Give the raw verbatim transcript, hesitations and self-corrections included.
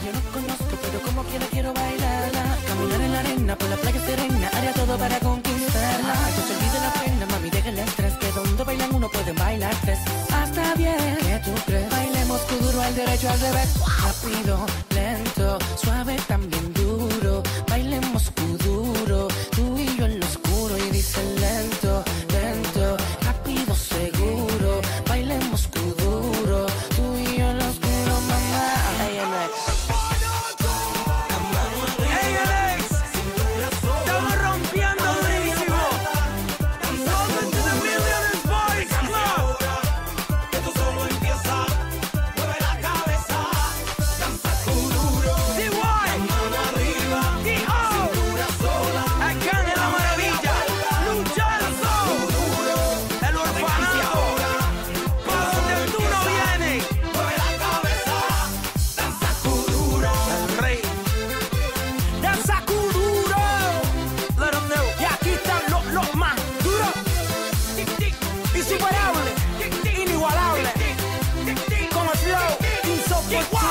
yo no conozco, pero como quiera quiero bailarla. Caminar en la arena, por la playa serena, haría todo para conquistarla. Que se olvide la pena, mami, deja el estrés, que donde bailan uno puede bailar tres. Hasta bien, ¿qué tú crees? Bailemos duro al derecho, al revés. Rápido, lento, suave, también duro. Bailemos duro, tú y yo en lo oscuro. Y dice lento, lento, rápido, seguro. Bailemos duro, tú y yo en lo oscuro, mamá. Hey, M X. Hey, M X. Estamos rompiendo durísimo. Welcome to the Millionaires Boys Club. Esto solo empieza. Mueve la cabeza. Danza duro. D Y. Mano arriba. D O. Cintura sola. Acá en la maravilla. Luchando. El orfanato. Para donde tú no vienes. Mueve la cabeza. Danza duro. El rey. Danza duro. Let them know. Y aquí están los, los más duros. Insuperable. Inigualable. Con el flow insoportable.